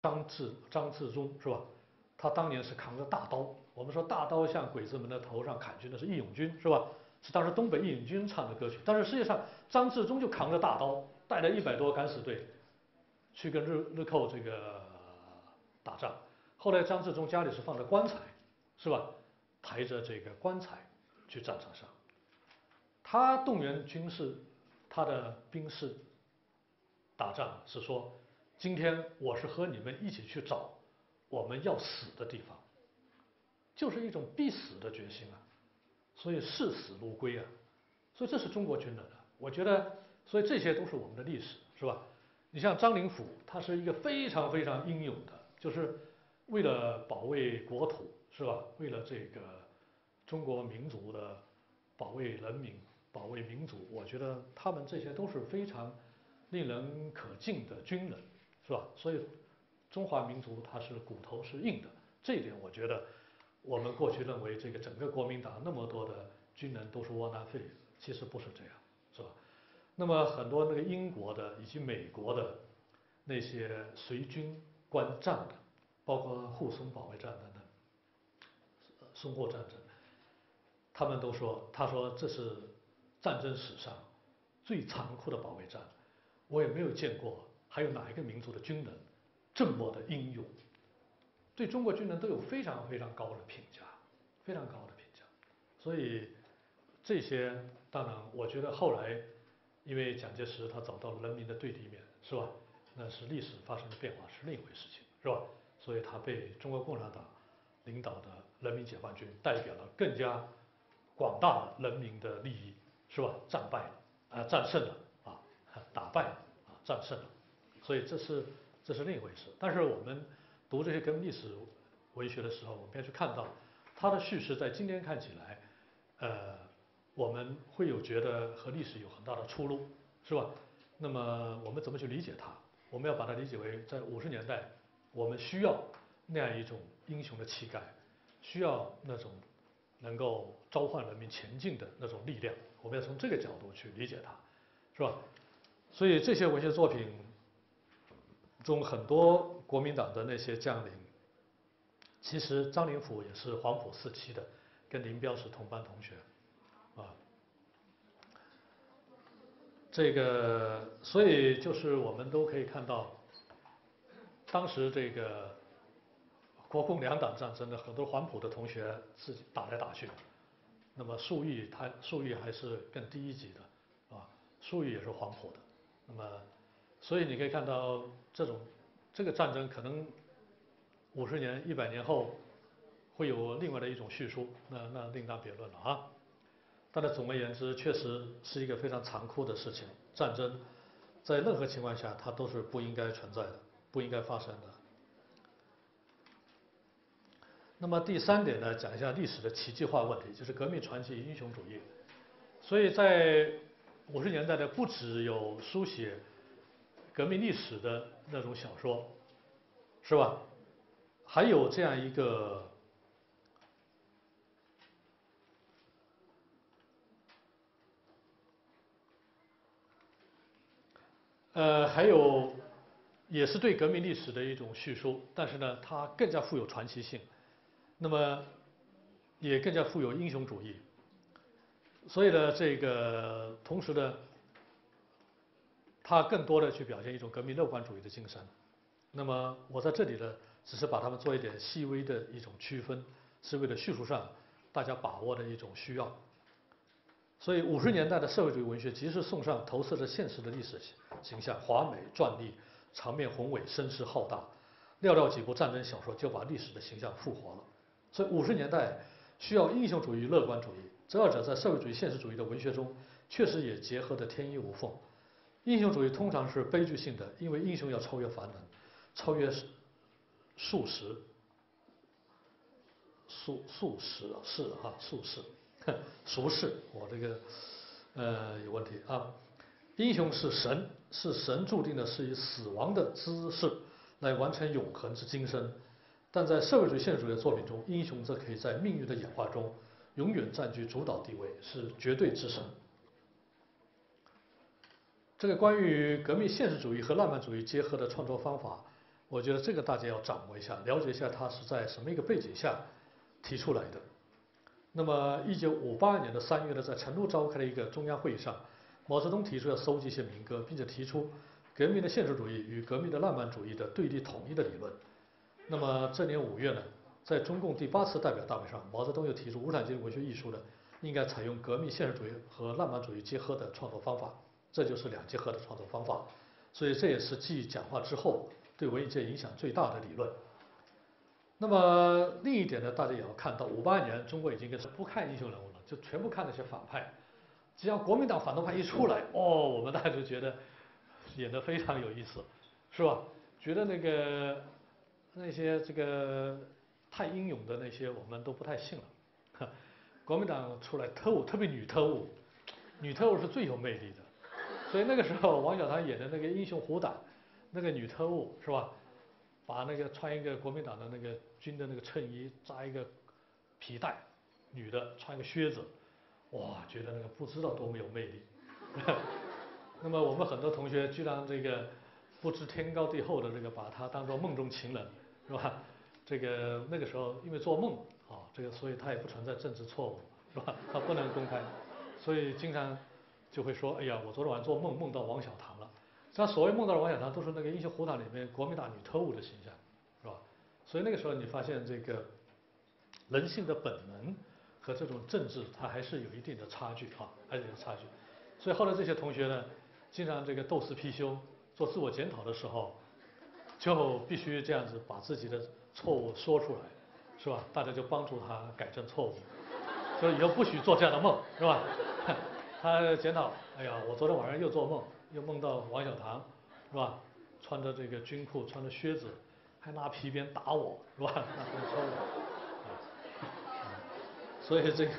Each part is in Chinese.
张自忠是吧？他当年是扛着大刀，我们说大刀向鬼子们的头上砍去，那是义勇军是吧？是当时东北义勇军唱的歌曲。但是实际上，张自忠就扛着大刀，带了100多敢死队，去跟日寇这个打仗。后来张自忠家里是放着棺材，是吧？抬着这个棺材去战场上。他动员军士，他的兵士打仗是说，今天我是和你们一起去找我们要死的地方，就是一种必死的决心啊。所以视死如归啊。所以这是中国军人的，我觉得，所以这些都是我们的历史，是吧？你像张灵甫，他是一个非常非常英勇的，就是为了保卫国土，是吧？为了这个中国民族的保卫人民、保卫民族，我觉得他们这些都是非常令人可敬的军人，是吧？所以中华民族它是骨头是硬的，这一点我觉得我们过去认为这个整个国民党那么多的军人都是窝囊废，其实不是这样，是吧？那么很多那个英国的以及美国的那些随军观战的，包括护松保卫战等等，淞沪战争，他们都说，他说这是战争史上最残酷的保卫战，我也没有见过还有哪一个民族的军人这么的英勇，对中国军人都有非常非常高的评价，非常高的评价。所以这些当然，我觉得后来因为蒋介石他走到了人民的对立面，是吧？那是历史发生的变化是另一回事情，是吧？所以他被中国共产党领导的人民解放军代表了更加广大的人民的利益，是吧？战败了战胜了啊，打败了啊，战胜了。所以这是另一回事。但是我们读这些革命历史文学的时候，我们要去看到它的叙事，在今天看起来，我们会有觉得和历史有很大的出入，是吧？那么我们怎么去理解它？我们要把它理解为，在50年代，我们需要那样一种英雄的气概，需要那种能够召唤人民前进的那种力量。我们要从这个角度去理解它，是吧？所以这些文学作品中，很多国民党的那些将领，其实张灵甫也是黄埔4期的，跟林彪是同班同学，啊。这个，所以就是我们都可以看到，当时这个国共两党战争的很多黄埔的同学自己打来打去，那么粟裕还是更低一级的，啊，粟裕也是黄埔的，那么所以你可以看到这个战争可能50年、100年后会有另外的一种叙述，那另当别论了啊。但是总而言之，确实是一个非常残酷的事情。战争在任何情况下，它都是不应该存在的，不应该发生的。那么第3点呢，讲一下历史的奇迹化问题，就是革命传奇与英雄主义。所以在50年代呢，不只有书写革命历史的那种小说，是吧？还有这样一个还有也是对革命历史的一种叙述，但是呢，它更加富有传奇性，那么也更加富有英雄主义。所以呢，这个同时呢，它更多的去表现一种革命乐观主义的精神。那么我在这里呢，只是把它们做一点细微的一种区分，是为了叙述上大家把握的一种需要。所以50年代的社会主义文学，即使送上投射着现实的历史形象，华美壮丽，场面宏伟，声势浩大，寥寥几部战争小说就把历史的形象复活了。所以50年代需要英雄主义与乐观主义，这二者在社会主义现实主义的文学中确实也结合得天衣无缝。英雄主义通常是悲剧性的，因为英雄要超越凡人，超越俗世，俗世，我这个有问题啊。英雄是神，是神注定的是以死亡的姿势来完成永恒之今生。但在社会主义现实主义的作品中，英雄则可以在命运的演化中永远占据主导地位，是绝对之神。这个关于革命现实主义和浪漫主义结合的创作方法， 我觉得这个大家要掌握一下，了解一下他是在什么一个背景下提出来的。那么1958年的3月呢，在成都召开了一个中央会议上，毛泽东提出要搜集一些民歌，并且提出革命的现实主义与革命的浪漫主义的对立统一的理论。那么这年5月呢，在中共第8次代表大会上，毛泽东又提出无产阶级文学艺术呢，应该采用革命现实主义和浪漫主义结合的创作方法，这就是2结合的创作方法。所以这也是继讲话之后对文艺界影响最大的理论。那么另一点呢，大家也要看到，58年中国已经不看英雄人物了，就全部看那些反派。只要国民党反动派一出来，我们大家就觉得演得非常有意思，是吧？觉得那些这个太英勇的那些我们都不太信了。国民党出来特务，特别女特务，女特务是最有魅力的。所以那个时候王小棠演的那个英雄虎胆，那个女特务是吧？把那个穿一个国民党的那个军的那个衬衣，扎一个皮带，女的穿一个靴子，哇，觉得那个不知道多么有魅力。那么我们很多同学居然这个不知天高地厚的这个把她当作梦中情人，是吧？这个那个时候因为做梦啊，这个所以她也不存在政治错误，是吧？她不能公开，所以经常就会说，哎呀，我昨天晚上做梦梦到王小棠了。像所谓梦到的王小棠，都是那个《英雄虎胆》里面国民党女特务的形象，是吧？所以那个时候你发现这个人性的本能和这种政治，它还是有一定的差距啊，还是有差距。所以后来这些同学呢，经常这个斗私批修，做自我检讨的时候，就必须这样子把自己的错误说出来，是吧？大家就帮助他改正错误，就以后不许做这样的梦，是吧？他检讨，哎呀，我昨天晚上又做梦，又梦到王小棠，是吧？穿着这个军裤，穿着靴子，还拿皮鞭打我，是吧？那很抽我。所以这个，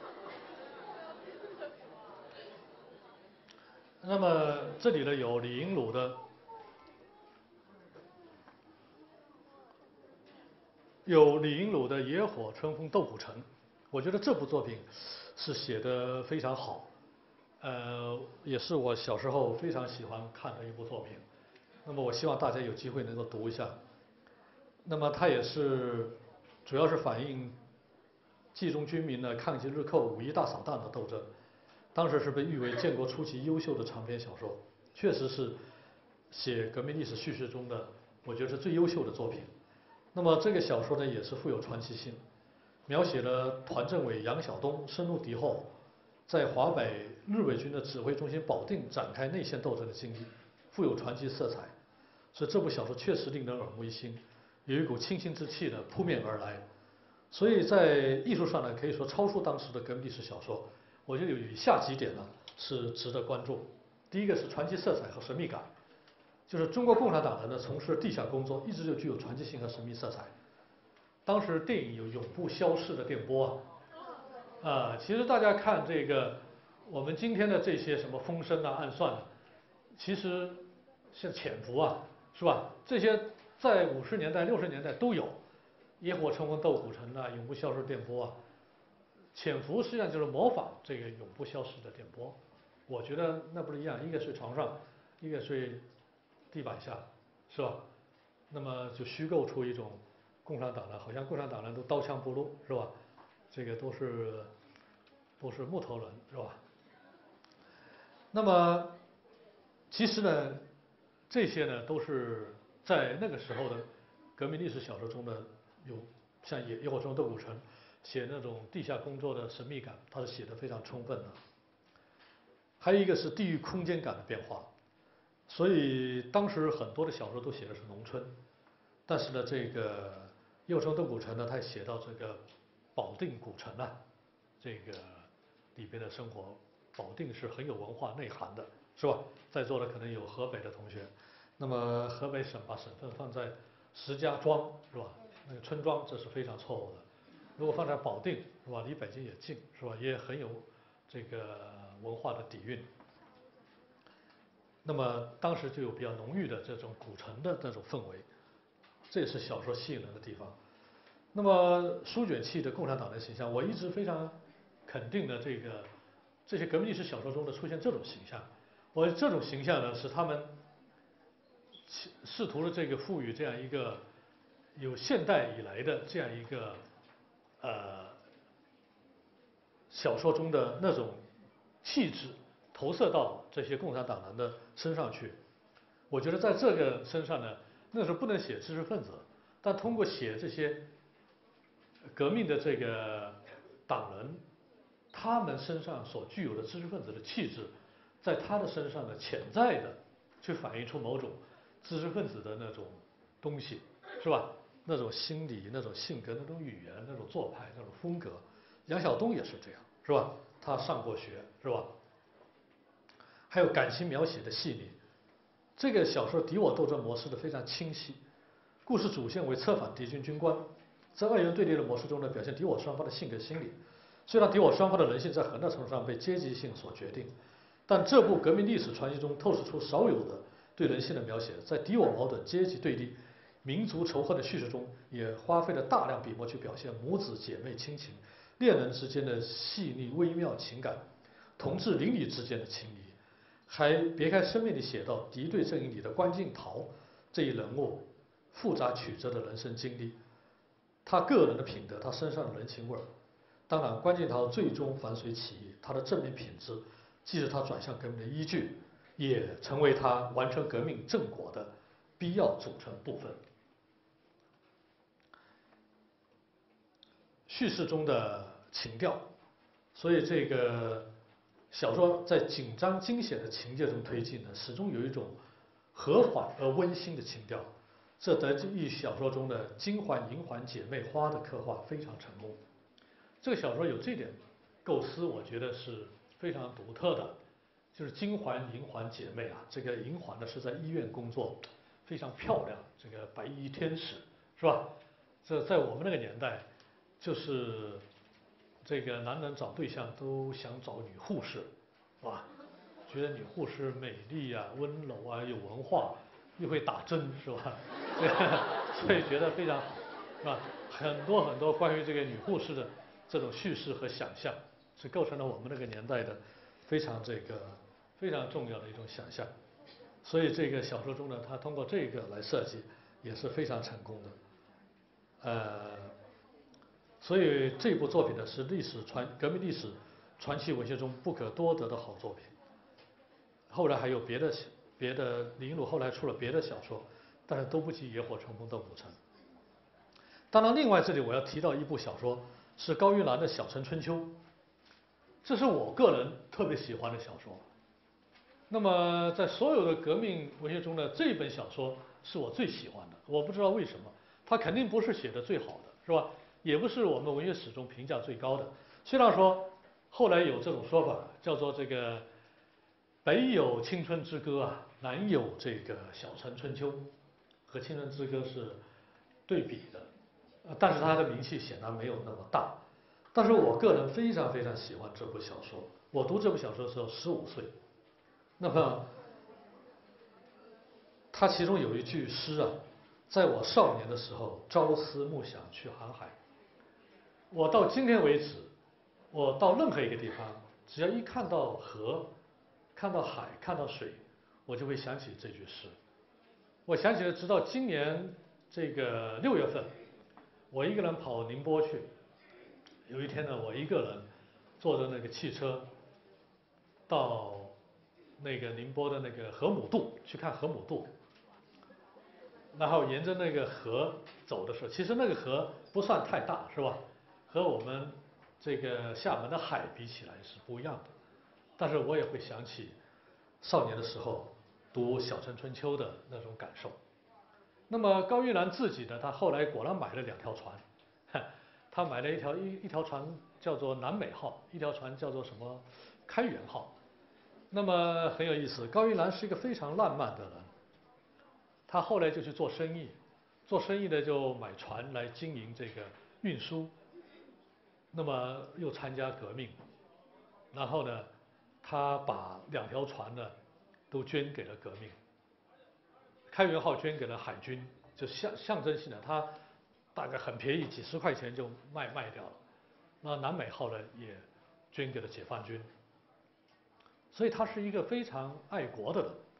那么这里呢有李银鲁的，《野火春风斗古城》，我觉得这部作品是写得非常好，也是我小时候非常喜欢看的一部作品。那么我希望大家有机会能够读一下。那么它也是主要是反映冀中军民的抗击日寇、五一大扫荡的斗争。当时是被誉为建国初期优秀的长篇小说，确实是写革命历史叙事中的，我觉得是最优秀的作品。那么这个小说呢，也是富有传奇性，描写了团政委杨晓东深入敌后，在华北日伪军的指挥中心保定展开内线斗争的经历，富有传奇色彩。所以这部小说确实令人耳目一新，有一股清新之气呢扑面而来。所以在艺术上呢，可以说超出当时的革命历史小说。我觉得有以下几点呢是值得关注。第一个是传奇色彩和神秘感，就是中国共产党人呢从事地下工作，一直就具有传奇性和神秘色彩。当时电影有永不消逝的电波其实大家看这个我们今天的这些什么风声啊、暗算其实像潜伏是吧？这些在50年代、60年代都有，野火春风斗古城永不消逝电波潜伏实际上就是模仿这个永不消逝的电波。我觉得那不是一样，一个睡床上，一个睡地板下，是吧？那么就虚构出一种共产党人，好像共产党人都刀枪不入，是吧？这个都是木头人，是吧？那么其实呢，这些呢都是在那个时候的革命历史小说中的有像野火春风斗古城写那种地下工作的神秘感，它是写得非常充分的。还有一个是地域空间感的变化，所以当时很多的小说都写的是农村，但是呢，这个《野火春风斗古城》呢，它也写到这个保定古城这个里边的生活。保定是很有文化内涵的，是吧？在座的可能有河北的同学，那么河北省把省份放在石家庄，是吧？那个村庄，这是非常错误的。如果放在保定，是吧？离北京也近，是吧？也很有这个文化的底蕴。那么当时就有比较浓郁的这种古城的那种氛围，这也是小说吸引人的地方。那么书卷气的共产党人形象，我一直非常肯定的这些革命历史小说中的出现这种形象，我这种形象呢是他们试图的这个赋予这样一个有现代以来的这样一个小说中的那种气质投射到这些共产党人的身上去。我觉得在这个身上呢，那时候不能写知识分子，但通过写这些革命的这个党人，他们身上所具有的知识分子的气质，在他的身上呢潜在的去反映出某种知识分子的那种东西，是吧？那种心理、那种性格、那种语言、那种做派、那种风格。杨晓东也是这样，是吧？他上过学，是吧？还有感情描写的细腻。这个小说敌我斗争模式的非常清晰，故事主线为策反敌军军官，在二元对立的模式中呢，表现敌我双方的性格心理。虽然敌我双方的人性在很大程度上被阶级性所决定，但这部革命历史传奇中透视出少有的对人性的描写，在敌我矛盾、阶级对立、民族仇恨的叙事中，也花费了大量笔墨去表现母子姐妹亲情、恋人之间的细腻微妙情感，同志邻里之间的情谊。还别开生面地写到敌对阵营里的关敬陶这一人物复杂曲折的人生经历，他个人的品德，他身上的人情味儿。当然，关敬陶最终反水起义，他的正面品质既是他转向革命的依据，也成为他完成革命正果的必要组成部分。叙事中的情调，所以这个小说在紧张惊险的情节中推进呢，始终有一种和缓而温馨的情调，这得益于小说中的金环、银环姐妹花的刻画非常成功。这个小说有这点构思，我觉得是非常独特的，就是金环、银环姐妹啊，这个银环呢是在医院工作，非常漂亮，这个白衣天使是吧？这在我们那个年代，就是这个男人找对象都想找女护士，是吧？觉得女护士美丽啊、温柔啊、有文化，又会打针，是吧？这个所以觉得非常，是吧？很多很多关于这个女护士的这种叙事和想象，是构成了我们那个年代的非常重要的一种想象。所以这个小说中呢，他通过这个来设计也是非常成功的。所以这部作品呢是革命历史传奇文学中不可多得的好作品。后来还有别的李云鲁后来出了别的小说，但是都不及《野火春风斗古城》。当然，另外这里我要提到一部小说，是高云兰的《小城春秋》，这是我个人特别喜欢的小说。那么在所有的革命文学中呢，这本小说是我最喜欢的。我不知道为什么，它肯定不是写的最好的，是吧？也不是我们文学史中评价最高的。虽然说后来有这种说法，叫做这个北有青春之歌啊，南有这个小城春秋，和青春之歌是对比的。但是它的名气显然没有那么大。但是我个人非常非常喜欢这部小说。我读这部小说的时候15岁，那么它其中有一句诗啊，在我少年的时候朝思暮想去航海。我到今天为止，我到任何一个地方，只要一看到河、看到海、看到水，我就会想起这句诗。我想起了，直到今年这个6月份，我一个人跑宁波去。有一天呢，我一个人坐着那个汽车到那个宁波的那个河姆渡去看河姆渡，然后沿着那个河走的时候，其实那个河不算太大，是吧？和我们这个厦门的海比起来是不一样的。但是我也会想起少年的时候读《小城春秋》的那种感受。那么高玉兰自己呢，他后来果然买了2条船，他买了一条船叫做南美号，一条船叫做什么开元号。那么很有意思，高玉兰是一个非常浪漫的人，他后来就去做生意，做生意呢就买船来经营这个运输，那么又参加革命，然后呢，他把2条船呢都捐给了革命。开元号捐给了海军，就象征性的，它大概很便宜，几十块钱就卖掉了。那南美号呢也捐给了解放军，所以他是一个非常爱国的人，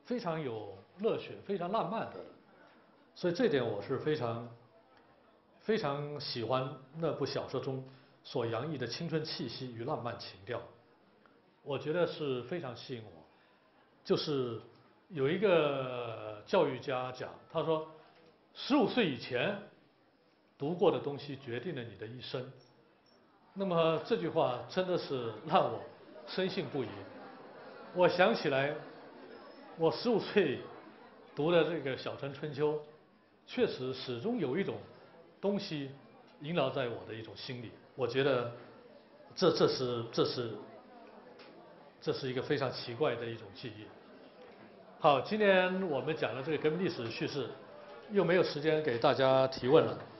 非常有热血、非常浪漫的，所以这点我是非常喜欢那部小说中所洋溢的青春气息与浪漫情调，我觉得是非常吸引我。就是有一个教育家讲，他说，15岁以前读过的东西决定了你的一生。那么这句话真的是让我深信不疑。我想起来，我15岁读的这个《小城春秋》，确实始终有一种东西萦绕在我的一种心里。我觉得这是一个非常奇怪的一种记忆。好，今天我们讲了这个革命历史叙事，又没有时间给大家提问了。